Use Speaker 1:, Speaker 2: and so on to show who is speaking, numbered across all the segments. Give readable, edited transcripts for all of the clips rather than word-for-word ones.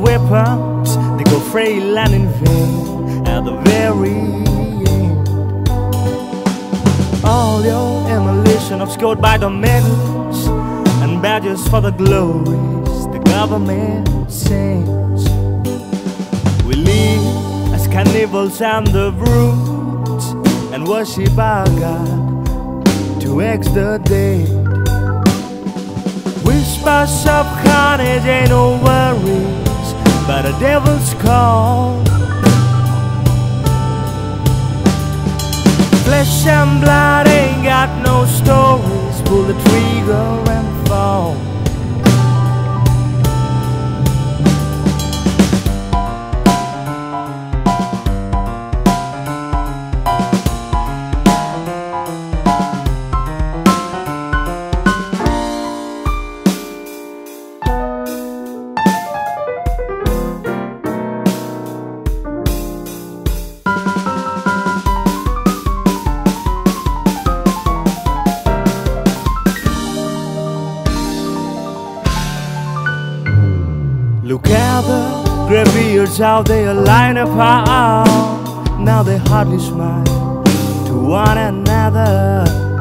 Speaker 1: weapons, they go frail and in vain at the very end. All your emulation obscured by the medals and badges for the glories the government sends. We live as cannibals and the brutes and worship our God to exterminate. Whispers of carnage ain't no worries, but the devil's call. Flesh and blood ain't got no stories. Pull the trigger and fall. Look at the graveyards, how they line apart. Now they hardly smile to one another.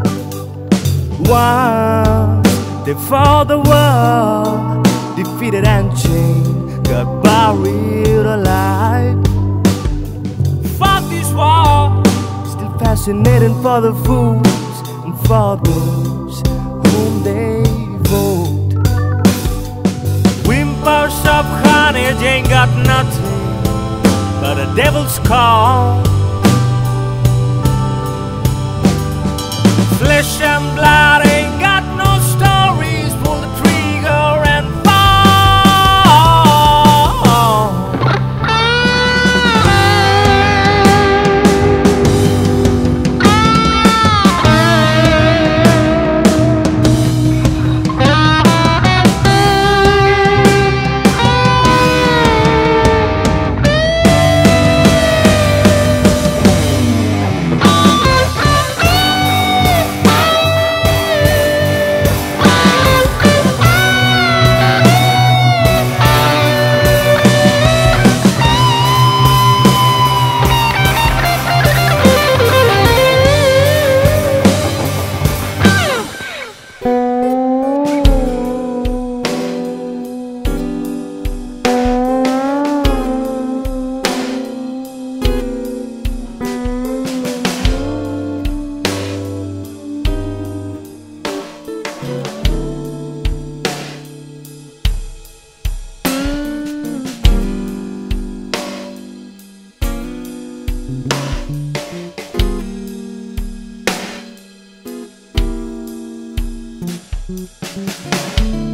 Speaker 1: Once they fought the war, defeated and chained, got buried alive. Fought this war, still fascinating for the fools and for those whom they vote. Whispers of carnage ain't got nothing but a devil's call. Flesh and blood ain't got no stories. Pull the trigger and fall.
Speaker 2: Thank you.